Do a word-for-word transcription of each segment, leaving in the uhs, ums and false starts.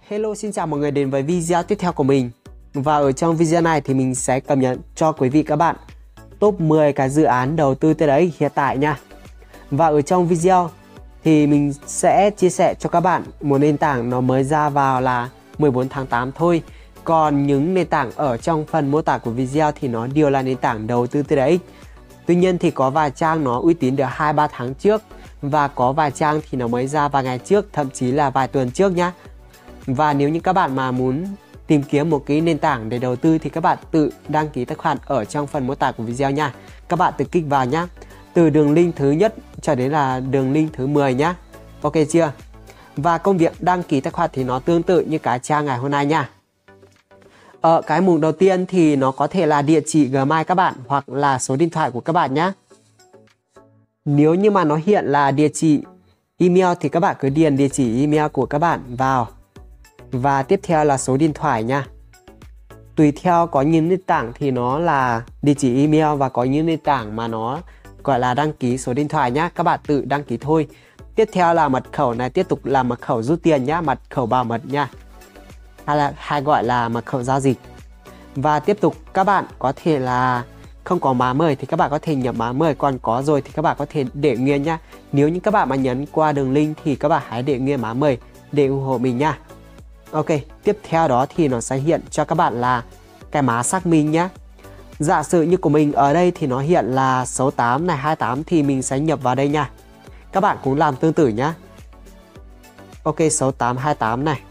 Hello, xin chào mọi người đến với video tiếp theo của mình. Và ở trong video này thì mình sẽ cập nhật cho quý vị các bạn top mười cái dự án đầu tư tê đê ích hiện tại nha. Và ở trong video thì mình sẽ chia sẻ cho các bạn một nền tảng nó mới ra vào là mười bốn tháng tám thôi. Còn những nền tảng ở trong phần mô tả của video thì nó đều là nền tảng đầu tư tê đê ích. Tuy nhiên thì có vài trang nó uy tín được hai ba tháng trước, và có vài trang thì nó mới ra vài ngày trước, thậm chí là vài tuần trước nhá. Và nếu như các bạn mà muốn tìm kiếm một cái nền tảng để đầu tư thì các bạn tự đăng ký tài khoản ở trong phần mô tả của video nha. Các bạn tự kích vào nhá. Từ đường link thứ nhất cho đến là đường link thứ mười nhá. Ok chưa? Và công việc đăng ký tài khoản thì nó tương tự như cái trang ngày hôm nay nha. Ở cái mục đầu tiên thì nó có thể là địa chỉ Gmail các bạn hoặc là số điện thoại của các bạn nhé. Nếu như mà nó hiện là địa chỉ email thì các bạn cứ điền địa chỉ email của các bạn vào. Và tiếp theo là số điện thoại nha. Tùy theo, có những nền tảng thì nó là địa chỉ email và có những nền tảng mà nó gọi là đăng ký số điện thoại nhá. Các bạn tự đăng ký thôi. Tiếp theo là mật khẩu này, tiếp tục là mật khẩu rút tiền nhá, mật khẩu bảo mật nha. Hay là hay gọi là mật khẩu giao dịch. Và tiếp tục các bạn có thể là không có mã mời thì các bạn có thể nhập mã mời, còn có rồi thì các bạn có thể để nguyên nhá. Nếu như các bạn mà nhấn qua đường link thì các bạn hãy để nguyên mã mời để ủng hộ mình nha. Ok, tiếp theo đó thì nó sẽ hiện cho các bạn là cái mã xác minh nhé. Giả sử như của mình ở đây thì nó hiện là sáu tám này, hai tám thì mình sẽ nhập vào đây nha. Các bạn cũng làm tương tự nhá. Ok, sáu tám hai tám này.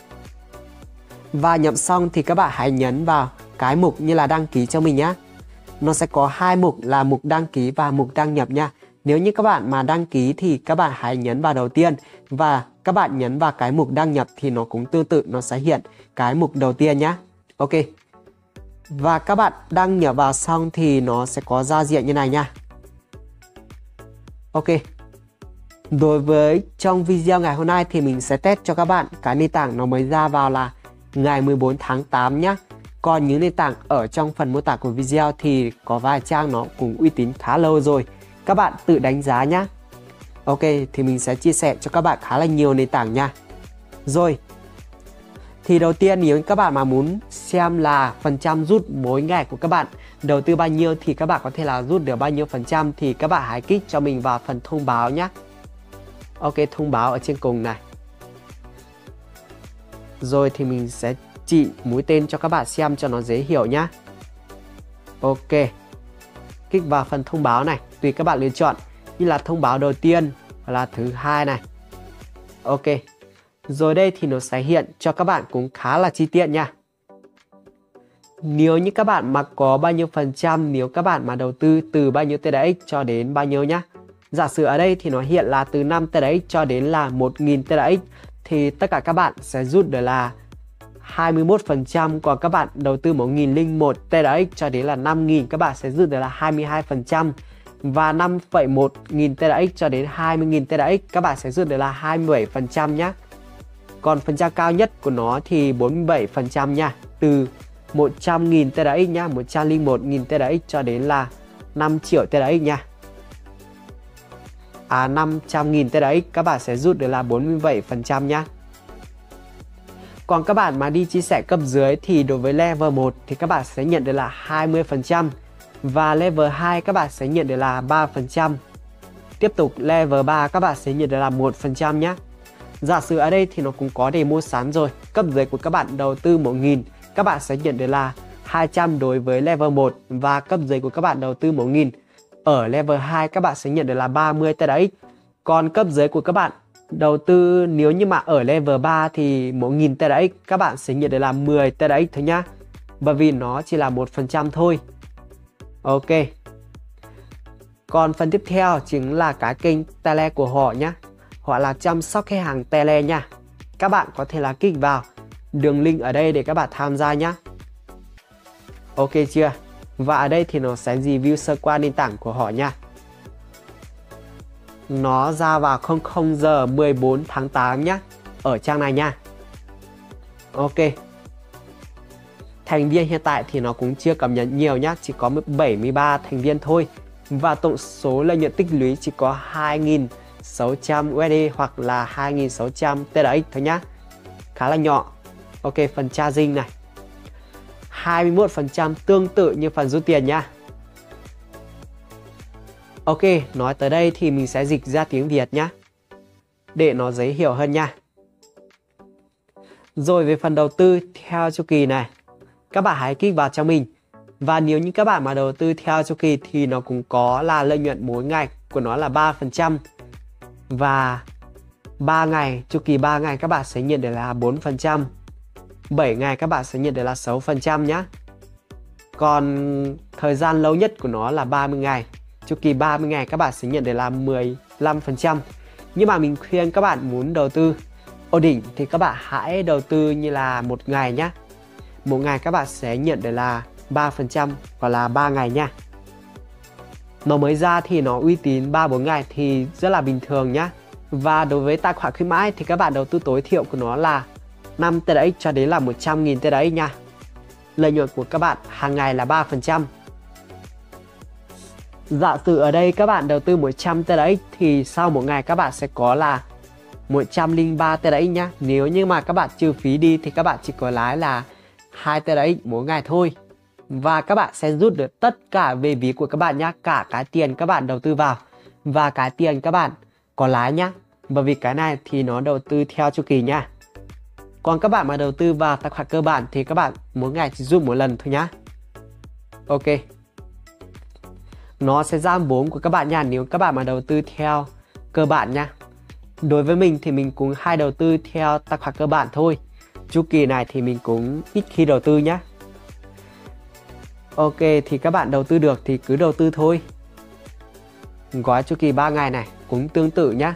Và nhập xong thì các bạn hãy nhấn vào cái mục như là đăng ký cho mình nhé. Nó sẽ có hai mục là mục đăng ký và mục đăng nhập nha. Nếu như các bạn mà đăng ký thì các bạn hãy nhấn vào đầu tiên, và các bạn nhấn vào cái mục đăng nhập thì nó cũng tương tự, nó sẽ hiện cái mục đầu tiên nhé. Ok. Và các bạn đăng nhập vào xong thì nó sẽ có giao diện như này nha. Ok. Đối với trong video ngày hôm nay thì mình sẽ test cho các bạn cái nền tảng nó mới ra vào là ngày mười bốn tháng tám nhé. Còn những nền tảng ở trong phần mô tả của video thì có vài trang nó cũng uy tín khá lâu rồi. Các bạn tự đánh giá nhé. Ok, thì mình sẽ chia sẻ cho các bạn khá là nhiều nền tảng nha. Rồi, thì đầu tiên nếu các bạn mà muốn xem là phần trăm rút mỗi ngày của các bạn đầu tư bao nhiêu thì các bạn có thể là rút được bao nhiêu phần trăm thì các bạn hãy kích cho mình vào phần thông báo nhé. Ok, thông báo ở trên cùng này. Rồi thì mình sẽ chỉ mũi tên cho các bạn xem cho nó dễ hiểu nhá. Ok. Kích vào phần thông báo này, tùy các bạn lựa chọn như là thông báo đầu tiên hoặc là thứ hai này. Ok. Rồi đây thì nó sẽ hiện cho các bạn cũng khá là chi tiết nha. Nếu như các bạn mà có bao nhiêu phần trăm, nếu các bạn mà đầu tư từ bao nhiêu tê đê ích cho đến bao nhiêu nhá. Giả sử ở đây thì nó hiện là từ năm tê đê ích cho đến là một nghìn tê đê ích thì tất cả các bạn sẽ rút được là hai mươi mốt phần trăm, còn các bạn đầu tư một nghìn lẻ một tê đê ích cho đến là năm nghìn các bạn sẽ rút được là hai mươi hai phần trăm, và năm phẩy một nghìn tê đê ích cho đến hai mươi nghìn tê đê ích các bạn sẽ rút được là hai mươi bảy phần trăm nhé. Còn phần trăm cao nhất của nó thì bốn mươi bảy phần trăm nha, từ một trăm nghìn tê đê ích nhá, một trăm lẻ một nghìn tê đê ích cho đến là năm triệu tê đê ích nha. À, năm trăm nghìn tê đê ích các bạn sẽ rút được là bốn mươi bảy phần trăm nhá. Còn các bạn mà đi chia sẻ cấp dưới thì đối với level một thì các bạn sẽ nhận được là hai mươi phần trăm, và level hai các bạn sẽ nhận được là ba phần trăm. Tiếp tục level ba các bạn sẽ nhận được là một phần trăm nhé. Giả sử ở đây thì nó cũng có để mua sẵn rồi. Cấp dưới của các bạn đầu tư một nghìn các bạn sẽ nhận được là hai trăm đối với level một, và cấp dưới của các bạn đầu tư một nghìn ở level hai các bạn sẽ nhận được là ba mươi tê đê ích. Còn cấp dưới của các bạn đầu tư nếu như mà ở level ba thì một nghìn tê đê ích các bạn sẽ nhận được là mười tê đê ích thôi nhá. Bởi vì nó chỉ là một phần trăm thôi. Ok. Còn phần tiếp theo chính là cái kênh Tele của họ nhá. Họ là chăm sóc khách hàng Tele nha. Các bạn có thể là kích vào đường link ở đây để các bạn tham gia nhá. Ok chưa? Và ở đây thì nó sẽ review sơ qua nền tảng của họ nha. Nó ra vào không giờ mười bốn tháng tám nhá, ở trang này nha. Ok. Thành viên hiện tại thì nó cũng chưa cập nhật nhiều nhá, chỉ có bảy mươi ba thành viên thôi. Và tổng số lợi nhuận tích lũy chỉ có hai nghìn sáu trăm u ét đê hoặc là hai nghìn sáu trăm tê đê ích thôi nhá. khá là nhỏ. Ok, phần charging này hai mươi mốt phần trăm tương tự như phần rút tiền nha. Ok, nói tới đây thì mình sẽ dịch ra tiếng Việt nhá, để nó dễ hiểu hơn nha. Rồi về phần đầu tư theo chu kỳ này, các bạn hãy kích vào cho mình. Và nếu như các bạn mà đầu tư theo chu kỳ thì nó cũng có là lợi nhuận mỗi ngày của nó là ba phần trăm. Và ba ngày, chu kỳ ba ngày các bạn sẽ nhận được là bốn phần trăm. bảy ngày các bạn sẽ nhận được là sáu phần trăm nhé. Còn thời gian lâu nhất của nó là ba mươi ngày. Chu kỳ ba mươi ngày các bạn sẽ nhận được là mười lăm phần trăm. Nhưng mà mình khuyên các bạn muốn đầu tư ổn định thì các bạn hãy đầu tư như là một ngày nhé. Một ngày các bạn sẽ nhận được là ba phần trăm hoặc là ba ngày nha. Nó mới ra thì nó uy tín ba bốn ngày thì rất là bình thường nhá. Và đối với tài khoản khuyến mãi thì các bạn đầu tư tối thiểu của nó là năm tê đê ích cho đến là một trăm nghìn tê đê ích nha. Lợi nhuận của các bạn hàng ngày là ba phần trăm. Giả sử ở đây các bạn đầu tư một trăm tê đê ích thì sau một ngày các bạn sẽ có là một trăm lẻ ba tê đê ích nhá. Nếu như mà các bạn trừ phí đi thì các bạn chỉ có lãi là hai tê đê ích mỗi ngày thôi. Và các bạn sẽ rút được tất cả về ví của các bạn nhá, cả cái tiền các bạn đầu tư vào và cái tiền các bạn có lãi nhá. Bởi vì cái này thì nó đầu tư theo chu kỳ nha. Còn các bạn mà đầu tư vào tài khoản cơ bản thì các bạn mỗi ngày chỉ rút một lần thôi nhá. Ok. Nó sẽ giảm vốn của các bạn nha nếu các bạn mà đầu tư theo cơ bản nha. Đối với mình thì mình cũng hay đầu tư theo tài khoản cơ bản thôi. Chu kỳ này thì mình cũng ít khi đầu tư nhá. Ok, thì các bạn đầu tư được thì cứ đầu tư thôi. Gói chu kỳ ba ngày này cũng tương tự nhá.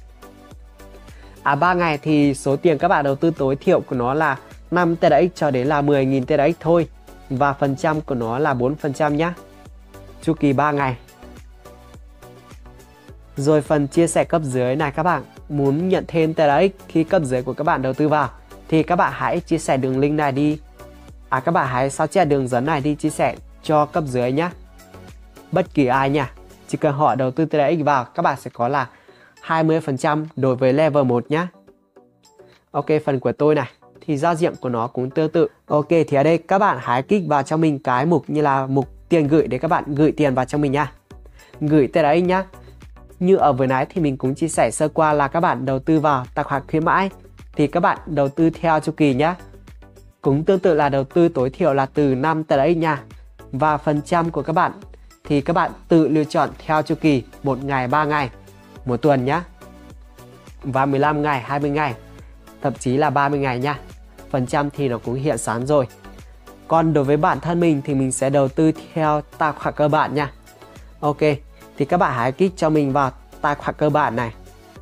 À ba ngày thì số tiền các bạn đầu tư tối thiểu của nó là năm tê đê ích cho đến là mười nghìn tê đê ích thôi. Và phần trăm của nó là bốn phần trăm nhá. Chu kỳ ba ngày. Rồi phần chia sẻ cấp dưới này, các bạn muốn nhận thêm tê đê ích khi cấp dưới của các bạn đầu tư vào thì các bạn hãy chia sẻ đường link này đi. À các bạn hãy sao chép đường dẫn này đi chia sẻ cho cấp dưới nhé. Bất kỳ ai nha. Chỉ cần họ đầu tư tê đê ích vào các bạn sẽ có là hai mươi phần trăm đối với level một nhé. Ok, phần của tôi này thì giao diện của nó cũng tương tự. Ok, thì ở đây các bạn hãy kích vào cho mình cái mục như là mục tiền gửi để các bạn gửi tiền vào cho mình nha. Gửi tê đê ích nhá. Như ở vừa nãy thì mình cũng chia sẻ sơ qua là các bạn đầu tư vào tài khoản khuyến mãi thì các bạn đầu tư theo chu kỳ nhá. Cũng tương tự là đầu tư tối thiểu là từ năm tê đê ích nha. Và phần trăm của các bạn thì các bạn tự lựa chọn theo chu kỳ một ngày, ba ngày, một tuần nhá. Và mười lăm ngày, hai mươi ngày, thậm chí là ba mươi ngày nha. Phần trăm thì nó cũng hiện sẵn rồi. Còn đối với bản thân mình thì mình sẽ đầu tư theo tài khoản cơ bản nha. Ok, thì các bạn hãy kích cho mình vào tài khoản cơ bản này.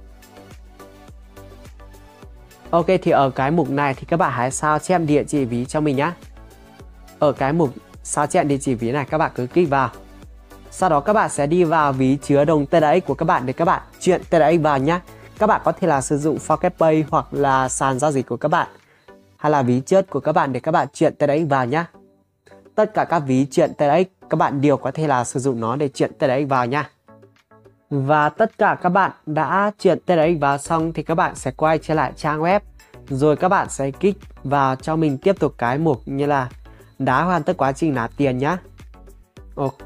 Ok, thì ở cái mục này thì các bạn hãy sao chép địa chỉ ví cho mình nhé. Ở cái mục sao chép địa chỉ ví này các bạn cứ kích vào. Sau đó các bạn sẽ đi vào ví chứa đồng tê đê ích của các bạn để các bạn chuyển tê đê ích vào nhé. Các bạn có thể là sử dụng Pocketpay hoặc là sàn giao dịch của các bạn, hay là ví chớt của các bạn để các bạn chuyển tê đê ích vào nhé. Tất cả các ví chuyển tê đê ích các bạn đều có thể là sử dụng nó để chuyển tê đê ích vào nha. Và tất cả các bạn đã chuyển tê đê ích vào xong thì các bạn sẽ quay trở lại trang web. Rồi các bạn sẽ kích vào cho mình tiếp tục cái mục như là đã hoàn tất quá trình nạp tiền nhé. Ok.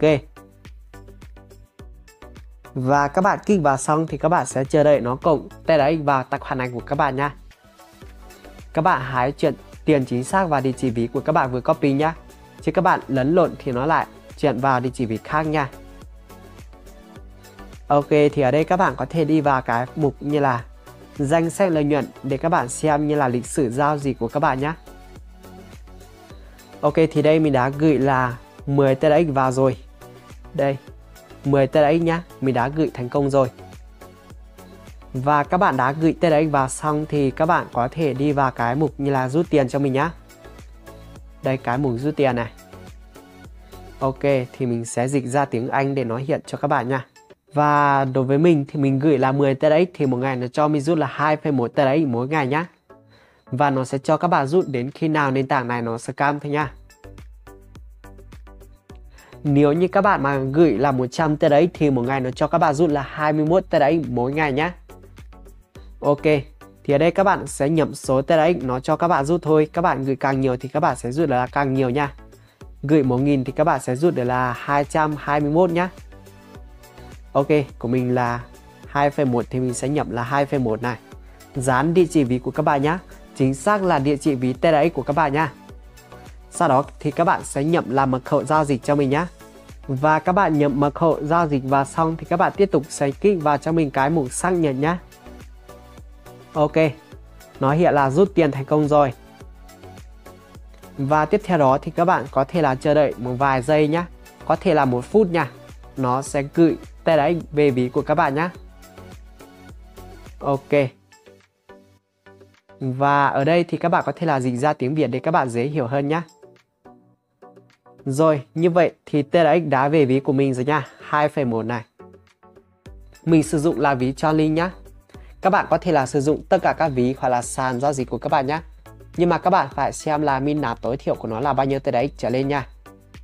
Và các bạn kích vào xong thì các bạn sẽ chờ đợi nó cộng tê đê ích vào tài khoản này của các bạn nha. Các bạn hãy chuyển tiền chính xác vào địa chỉ ví của các bạn vừa copy nhé. Chứ các bạn lấn lộn thì nó lại chuyển vào địa chỉ ví khác nha. Ok, thì ở đây các bạn có thể đi vào cái mục như là danh sách lợi nhuận để các bạn xem như là lịch sử giao dịch của các bạn nhé. Ok, thì đây mình đã gửi là mười tê đê ích vào rồi. Đây, mười tê đê ích nhá, mình đã gửi thành công rồi. Và các bạn đã gửi tê đê ích vào xong thì các bạn có thể đi vào cái mục như là rút tiền cho mình nhá. Đây, cái mục rút tiền này. Ok, thì mình sẽ dịch ra tiếng Anh để nó hiện cho các bạn nha. Và đối với mình thì mình gửi là mười tê đê ích thì một ngày nó cho mình rút là hai phẩy một tê đê ích mỗi ngày nhá. Và nó sẽ cho các bạn rút đến khi nào nền tảng này nó scam thôi nha. Nếu như các bạn mà gửi là một trăm tê đê ích thì một ngày nó cho các bạn rút là hai mươi mốt tê đê ích mỗi ngày nhá. Ok, Thì ở đây các bạn sẽ nhập số tê rờ ích nó cho các bạn rút thôi. Các bạn gửi càng nhiều thì các bạn sẽ rút được là càng nhiều nha. Gửi một nghìn thì các bạn sẽ rút được là hai trăm hai mươi mốt nhá. Ok, của mình là hai phẩy một thì mình sẽ nhập là hai phẩy một này. Dán địa chỉ ví của các bạn nhá. Chính xác là địa chỉ ví tê rờ ích của các bạn nhá. Sau đó thì các bạn sẽ nhập làm mật khẩu giao dịch cho mình nhá. Và các bạn nhập mật khẩu giao dịch vào xong thì các bạn tiếp tục sẽ kích vào cho mình cái mục xác nhận nhá. Ok, nó hiện là rút tiền thành công rồi. Và tiếp theo đó thì các bạn có thể là chờ đợi một vài giây nhá. Có thể là một phút nha. Nó sẽ gửi tê rờ ích về ví của các bạn nhá. Ok. Và ở đây thì các bạn có thể là dịch ra tiếng Việt để các bạn dễ hiểu hơn nhá. Rồi, như vậy thì tê rờ ích đã về ví của mình rồi nha, hai phẩy một này. Mình sử dụng là ví Chainlink nhá. Các bạn có thể là sử dụng tất cả các ví hoặc là sàn giao dịch của các bạn nhé. Nhưng mà các bạn phải xem là min nạp tối thiểu của nó là bao nhiêu tê rờ ích trở lên nha.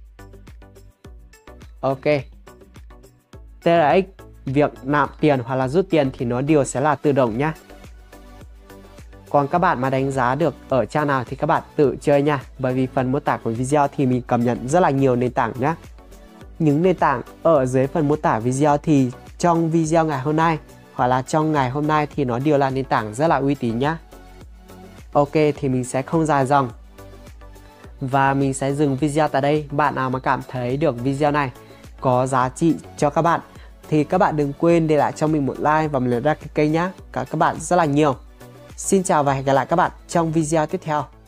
Ok. tê rờ ích, việc nạp tiền hoặc là rút tiền thì nó đều sẽ là tự động nhá. Còn các bạn mà đánh giá được ở trang nào thì các bạn tự chơi nha. Bởi vì phần mô tả của video thì mình cập nhật rất là nhiều nền tảng nhá. Những nền tảng ở dưới phần mô tả video thì trong video ngày hôm nay hoặc là trong ngày hôm nay thì nó đều là nền tảng rất là uy tín nhá. Ok, thì mình sẽ không dài dòng và mình sẽ dừng video tại đây. Bạn nào mà cảm thấy được video này có giá trị cho các bạn thì các bạn đừng quên để lại cho mình một like và một lượt đăng ký kênh nhé. Cảm ơn các bạn rất là nhiều. Xin chào và hẹn gặp lại các bạn trong video tiếp theo.